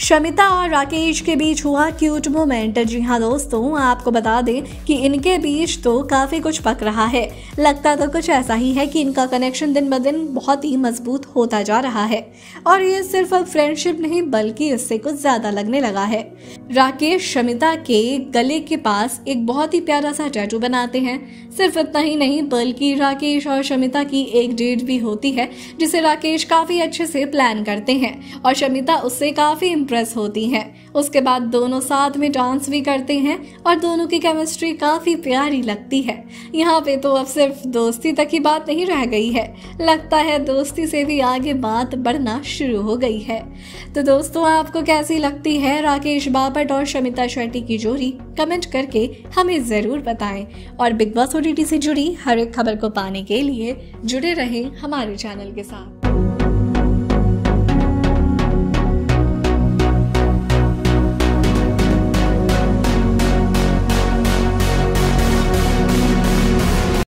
शमिता और राकेश के बीच हुआ क्यूट मोमेंट। जी हाँ दोस्तों, आपको बता दें कि इनके बीच तो काफी कुछ पक रहा है। लगता तो कुछ ऐसा ही है कि इनका कनेक्शन दिन ब दिन बहुत ही मजबूत होता जा रहा है और ये सिर्फ अब फ्रेंडशिप नहीं बल्कि इससे कुछ ज्यादा लगने लगा है। राकेश शमिता के गले के पास एक बहुत ही प्यारा सा टैटू बनाते हैं। सिर्फ इतना ही नहीं बल्कि राकेश और शमिता की एक डेट भी होती है जिसे राकेश काफी अच्छे से प्लान करते हैं और शमिता उससे काफी इम्प्रेस होती हैं। उसके बाद दोनों साथ में डांस भी करते हैं और दोनों की केमिस्ट्री काफी प्यारी लगती है। यहाँ पे तो अब सिर्फ दोस्ती तक की बात नहीं रह गई है, लगता है दोस्ती से भी आगे बात बढ़ना शुरू हो गई है। तो दोस्तों, आपको कैसी लगती है राकेश बापट और शमिता शेट्टी की जोड़ी? कमेंट करके हमें जरूर बताएं और बिग बॉस OTT से जुड़ी हर एक खबर को पाने के लिए जुड़े रहें हमारे चैनल के साथ।